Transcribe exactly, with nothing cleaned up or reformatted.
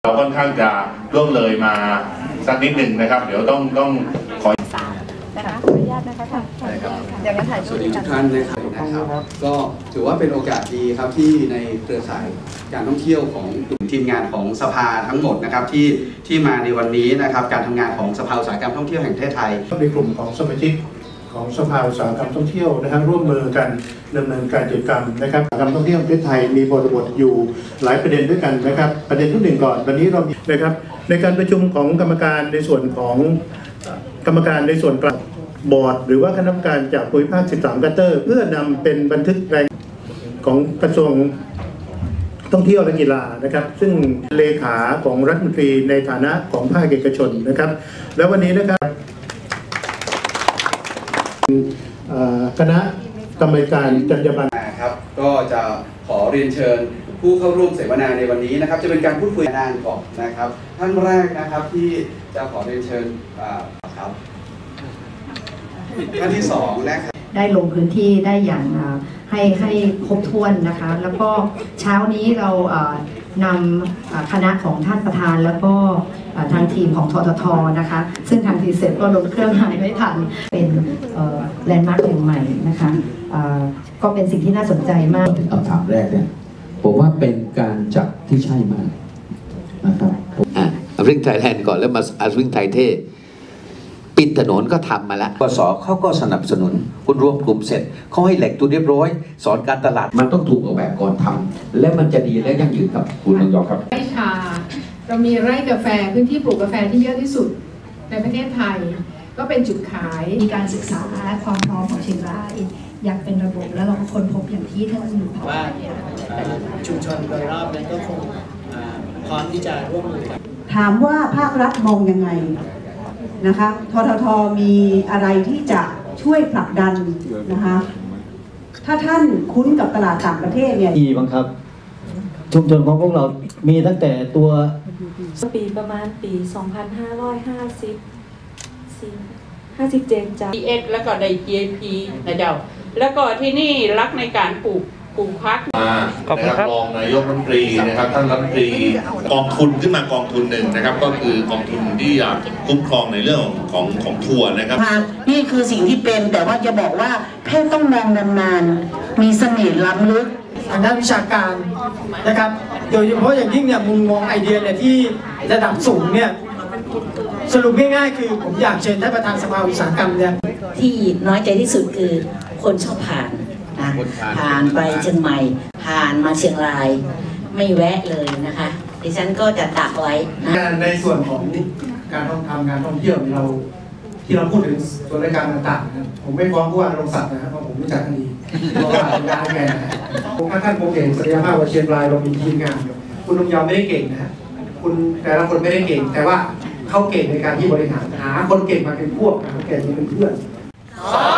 เราค่อนข้างจะล่วงเลยมาสักนิดหนึ่งนะครับเดี๋ยวต้องต้องขอนะคะขออนุญาตนะคะท่านอย่างนั้นถ่ายรูปกันสวัสดีทุกท่านนะครับก็ถือว่าเป็นโอกาสดีครับที่ในเครือข่ายการท่องเที่ยวของกลุ่มทีมงานของสภาทั้งหมดนะครับที่ที่มาในวันนี้นะครับการทำงานของสภาอุตสาหกรรมท่องเที่ยวแห่งประเทศไทยในกลุ่มของสมาชิกของสภาอุตสาหกรรมท่องเที่ยวนะครับร่วมมือกันดำเนินการกิจกรรมนะครับอุตสาหกรรมท่องเที่ยวประเทศไทยมีบริบทอยู่หลายประเด็นด้วยกันนะครับประเด็นที่หนึ่งก่อนวันนี้เรามีนะครับในการประชุมของกรรมการในส่วนของกรรมการในส่วนกลางบอร์ดหรือว่าคณะกรรมการจากภูมิภาคสิบสามกัตเตอร์เพื่อนำเป็นบันทึกรายของกระทรวงท่องเที่ยวและกีฬานะครับซึ่งเลขาของรัฐมนตรีในฐานะของภาคเอกชนนะครับแล้ววันนี้นะครับคณะกรรมการจรรยาบรรณครับก็จะขอเรียนเชิญผู้เข้าร่วมเสวนาในวันนี้นะครับจะเป็นการพูดคุยนานก่อนนะครับท่านแรกนะครับที่จะขอเรียนเชิญครับท่านที่สองนะครับได้ลงพื้นที่ได้อย่างให้ให้ครบถ้วนนะคะแล้วก็เช้านี้เรานำคณะของท่านประธานแล้วก็ทางทีมของทททนะคะซึ่งทางทีเสร็จก็ลงเครื่องหมายไม่ทันเป็นแลนด์มาร์คแห่งใหม่นะคะก็เป็นสิ่งที่น่าสนใจมากถึงคำถามแรกเนี่ยผมว่าเป็นการจัดที่ใช่มากนะครับอ่ะเอาวิ่งไทยแลนด์ก่อนแล้วมาเอาวิ่งไทยเท่ปิดถนนก็ทำมาแล้วกสเขาก็สนับสนุนคุณรวมกลุ่มเสร็จเขาให้เหล็กตัวเรียบร้อยสอนการตลาดมันต้องถูกออกแบบก่อนทำและมันจะดีและยั่งยืนครับคุณต้องยอมครับไร่ชาเรามีไร่กาแฟพื้นที่ปลูกกาแฟที่เยอะที่สุดในประเทศไทยก็เป็นจุดขายมีการศึกษาความพร้อมของเชียงรายอย่างเป็นระบบแล้วเราก็ค้นพบอย่างที่ท่านอยู่ว่าชุมชนโดยรอบนั้นก็คงพร้อมที่จะร่วมมือกันถามว่าภาครัฐมองยังไงนะคะทททมีอะไรที่จะช่วยผลักดันนะคะถ้าท่านคุ้นกับตลาดต่างประเทศเนี่ยดีบ้างครับชุมชนของพวกเรามีตั้งแต่ตัวปีประมาณปีสองพันห้าร้อยห้าสิบสี่ ห้าสิบเจ็ดจ้ะพี เอส แล้วก็ได้ จี เอ พี นะเจ้าแล้วก็ที่นี่รักในการปลูกปลูกพักมานะครับรองนายกรัฐมนตรีนะครับท่านรัฐมนตรีกองทุนขึ้นมากองทุนหนึ่งนะครับก็คือกองทุนที่อยากคุ้มครองในเรื่องของของทัวร์นะครับนี่คือสิ่งที่เป็นแต่ว่าจะบอกว่าแพทย์ต้องมองนานๆมีเสน่ห์ล้ำลึกทางด้านวิชาการนะครับโดยเฉพาะอย่างยิ่งเนี่ยมุมมองไอเดียเนี่ยที่ระดับสูงเนี่ยสรุปง่ายๆคือผมอยากเชิญท่านประธานสภาอุตสาหกรรมเนี่ยที่น้อยใจที่สุดคือคนชอบผ่านนะผ่านไปเชียงใหม่ผ่านมาเชียงรายไม่แวะเลยนะคะดิฉันก็จะตักไว้นะในส่วนของการท่องทำงานท่องเที่ยวเราที่เราพูดถึงส่วนรายการต่างๆนะผมไม่ฟ้องผู้ว่าลงศักดิ์นะครับเพราะผมรู้จักท่านดีเพราะว่าย้ายแกนะผมท่านผมเก่งศักยภาพว่าเชียงรายเรามีทีมงานคุณลุงยาวไม่ได้เก่งนะคุณแต่ละคนไม่ได้เก่งแต่ว่าเขาเก่งในการที่บริหารหาคนเก่งมาเป็นพวกหาคนเก่งมาเป็นเพื่อน